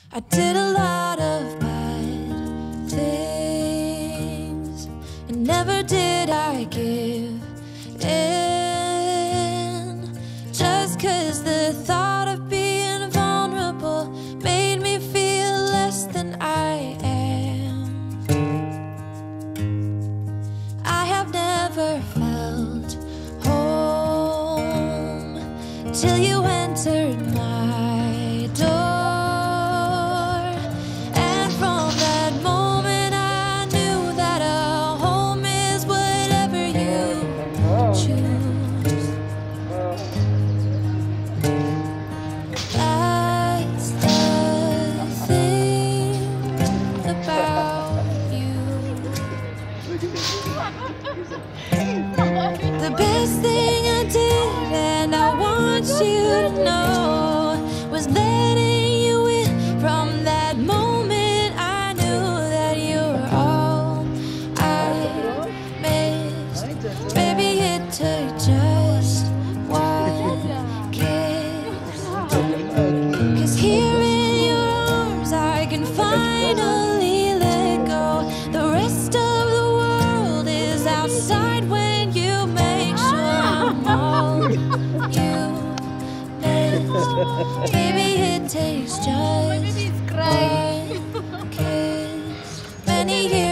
I did a lot of bad things, and never did I give in. Just 'cause the thought of being vulnerable made me feel less than I am. I have never felt home till you entered my door. The best thing I did, and I want you to know, was letting you in. From that moment I knew that you were all I missed. Baby, it took just one kiss. 'Cause here in your arms I can finally let go. The rest of the world is outside when you make sure I'm all you missed. Baby, it takes just one kiss. Many years